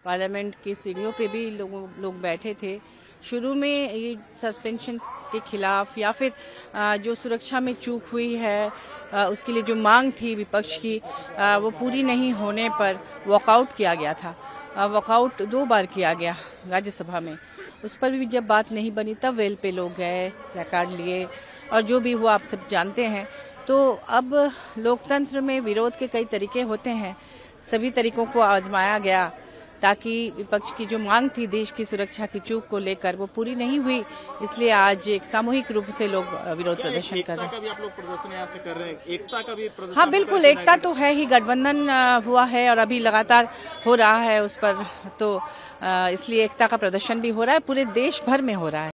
Parliament की सीढ़ियों पे भी लोग बैठे थे। शुरू में ये सस्पेंशन के खिलाफ या फिर जो सुरक्षा में चूक हुई है उसके लिए जो मांग थी विपक्ष की वो पूरी नहीं होने पर वॉकआउट किया गया था। वॉकआउट 2 बार किया गया राज्यसभा में। उस पर भी जब बात नहीं बनी तब वेल पे लोग गए, प्लेकार्ड लिए और जो भी हुआ आप सब जानते हैं। तो अब लोकतंत्र में विरोध के कई तरीके होते हैं, सभी तरीकों को आजमाया गया ताकि विपक्ष की जो मांग थी देश की सुरक्षा की चूक को लेकर वो पूरी नहीं हुई, इसलिए आज एक सामूहिक रूप से लोग विरोध प्रदर्शन कर रहे हैं। एकता का भी आप लोग प्रदर्शन यहाँ से कर रहे हैं, एकता का भी प्रदर्शन? हाँ बिल्कुल, एकता तो है ही, गठबंधन हुआ है और अभी लगातार हो रहा है उस पर, तो इसलिए एकता का प्रदर्शन भी हो रहा है, पूरे देश भर में हो रहा है।